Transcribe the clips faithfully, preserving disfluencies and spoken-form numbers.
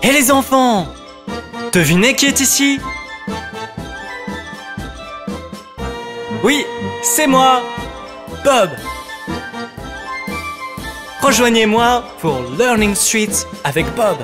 Hé les enfants! Devinez qui est ici? Oui, c'est moi, Bob. Rejoignez-moi pour Learning Street avec Bob.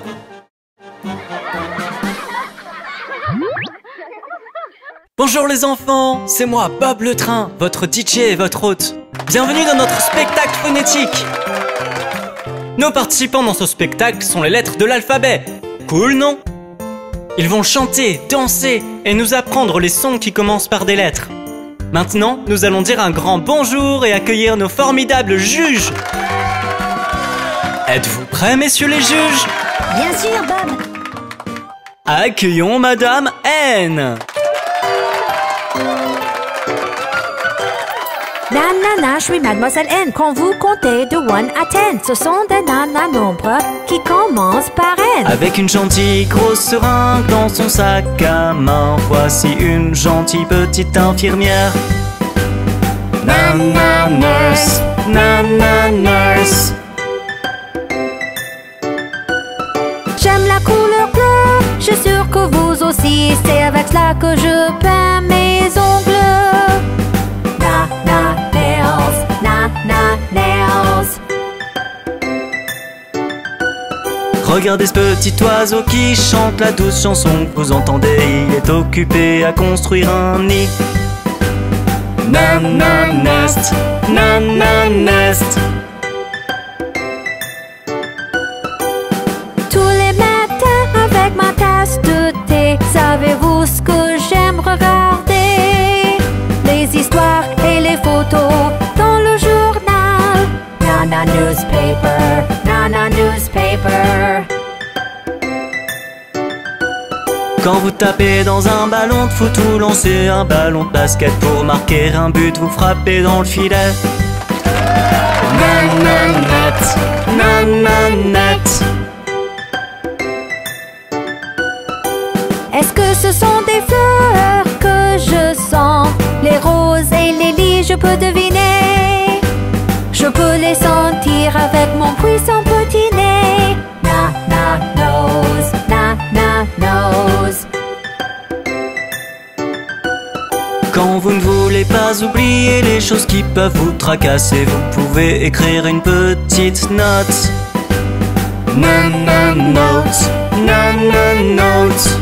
Bonjour les enfants, c'est moi Bob le Train, votre D J et votre hôte. Bienvenue dans notre spectacle phonétique. Nos participants dans ce spectacle sont les lettres de l'alphabet. Cool, non? Ils vont chanter, danser et nous apprendre les sons qui commencent par des lettres. Maintenant, nous allons dire un grand bonjour et accueillir nos formidables juges. Êtes-vous prêts, messieurs les juges? Bien sûr, Bob. Accueillons Madame N. Nanana, je suis Mademoiselle N. Quand vous comptez de un à dix, ce sont des nanas nombres qui commencent par N. Avec une gentille grosse seringue dans son sac à main, voici une gentille petite infirmière. Nana nurse, nana nurse. J'aime la couleur bleue, je suis sûre que vous aussi. C'est avec cela que je peins mes ongles. Nana nails, nana nails. Regardez ce petit oiseau qui chante la douce chanson que vous entendez. Il est occupé à construire un nid. Nana nest, nana nest. Tous les matins avec ma tasse de thé, savez-vous ce que j'aime regarder? Les histoires et les photos dans le journal. Nana newspaper, nana newspaper. Quand vous tapez dans un ballon de foot, vous lancez un ballon de basket. Pour marquer un but, vous frappez dans le filet. Nananet, nananet. Est-ce que ce sont des fleurs que je sens? Les roses et les lys, je peux deviner. Je peux les sentir avec mon puissant petit nez. Na na nose, na na nose. Quand vous ne voulez pas oublier les choses qui peuvent vous tracasser, vous pouvez écrire une petite note. Nana note, nana note.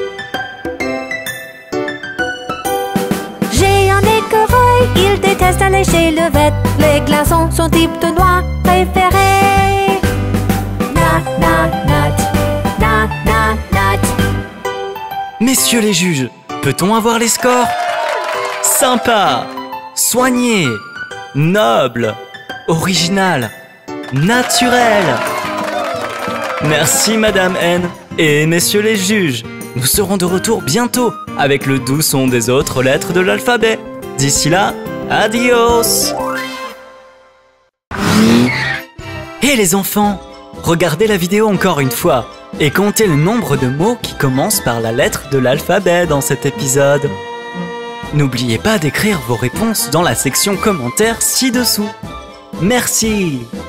J'ai un écureuil, il déteste aller chez le vet. Les glaçons sont type de noix préférée. Na na nut, na na nut. Messieurs les juges, peut-on avoir les scores? Sympa, soigné, noble, original, naturel. Merci Madame N et messieurs les juges. Nous serons de retour bientôt avec le doux son des autres lettres de l'alphabet. D'ici là, adios. Et les enfants, regardez la vidéo encore une fois et comptez le nombre de mots qui commencent par la lettre de l'alphabet dans cet épisode. N'oubliez pas d'écrire vos réponses dans la section commentaires ci-dessous. Merci.